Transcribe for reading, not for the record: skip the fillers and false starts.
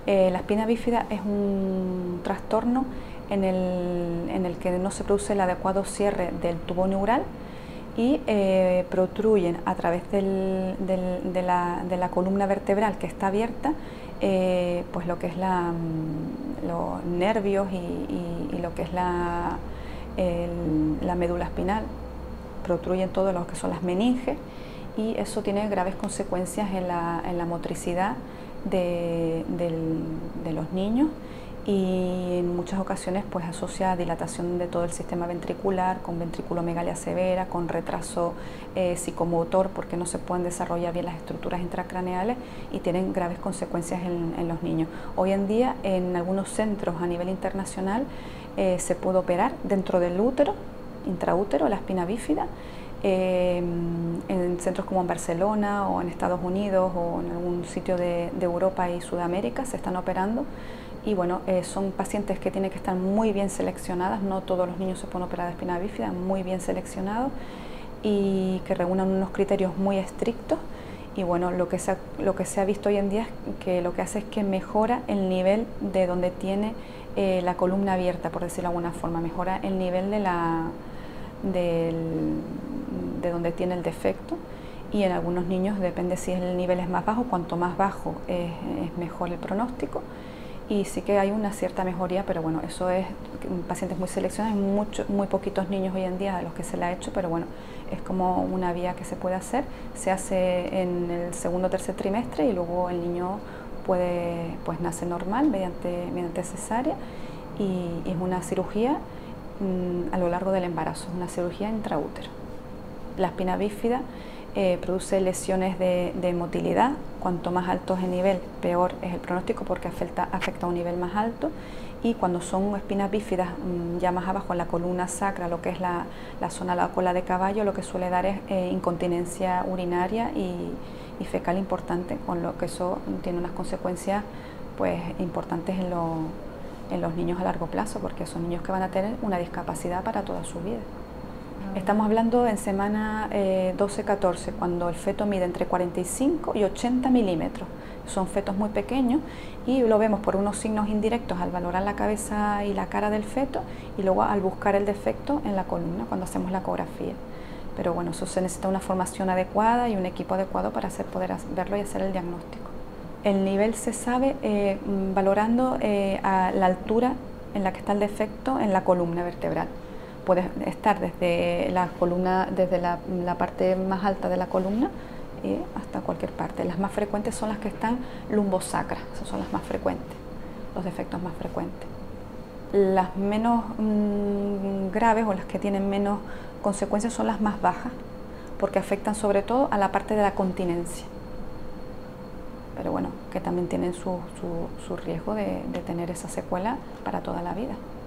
La espina bífida es un trastorno en el que no se produce el adecuado cierre del tubo neural y protruyen a través de la columna vertebral que está abierta, pues lo que es los nervios y lo que es la médula espinal. Protruyen todo lo que son las meninges y eso tiene graves consecuencias en la motricidad de los niños, y en muchas ocasiones pues asocia dilatación de todo el sistema ventricular, con ventriculomegalia severa, con retraso psicomotor, porque no se pueden desarrollar bien las estructuras intracraneales y tienen graves consecuencias en los niños. Hoy en día en algunos centros a nivel internacional se puede operar dentro del útero, intraútero, la espina bífida. En centros como en Barcelona o en Estados Unidos o en algún sitio de Europa y Sudamérica se están operando, y bueno, son pacientes que tienen que estar muy bien seleccionadas, no todos los niños se pueden operar de espina bífida, muy bien seleccionados y que reúnan unos criterios muy estrictos. Y bueno, lo que se ha visto hoy en día es que lo que hace es que mejora el nivel de donde tiene la columna abierta, por decirlo de alguna forma, mejora el nivel de donde tiene el defecto, y en algunos niños depende si el nivel es más bajo, cuanto más bajo es mejor el pronóstico, y sí que hay una cierta mejoría, pero bueno, eso es pacientes muy seleccionados, muy poquitos niños hoy en día a los que se le ha hecho, pero bueno, es como una vía que se puede hacer, se hace en el segundo o tercer trimestre y luego el niño pues nace normal mediante cesárea, y es una cirugía a lo largo del embarazo, una cirugía intraútero. La espina bífida produce lesiones de motilidad. Cuanto más alto es el nivel, peor es el pronóstico, porque afecta a un nivel más alto, y cuando son espinas bífidas ya más abajo en la columna sacra, lo que es la zona de la cola de caballo, lo que suele dar es incontinencia urinaria y fecal importante, con lo que eso tiene unas consecuencias pues importantes en los niños a largo plazo, porque son niños que van a tener una discapacidad para toda su vida. Estamos hablando en semana 12-14, cuando el feto mide entre 45 y 80 milímetros. Son fetos muy pequeños y lo vemos por unos signos indirectos al valorar la cabeza y la cara del feto, y luego al buscar el defecto en la columna cuando hacemos la ecografía. Pero bueno, eso se necesita una formación adecuada y un equipo adecuado para poder verlo y hacer el diagnóstico. El nivel se sabe valorando a la altura en la que está el defecto en la columna vertebral. Puede estar desde la columna, desde la parte más alta de la columna hasta cualquier parte. Las más frecuentes son las que están lumbosacras, esas son las más frecuentes, los defectos más frecuentes. Las menos graves o las que tienen menos consecuencias son las más bajas, porque afectan sobre todo a la parte de la continencia. Pero bueno, que también tienen su riesgo de tener esa secuela para toda la vida.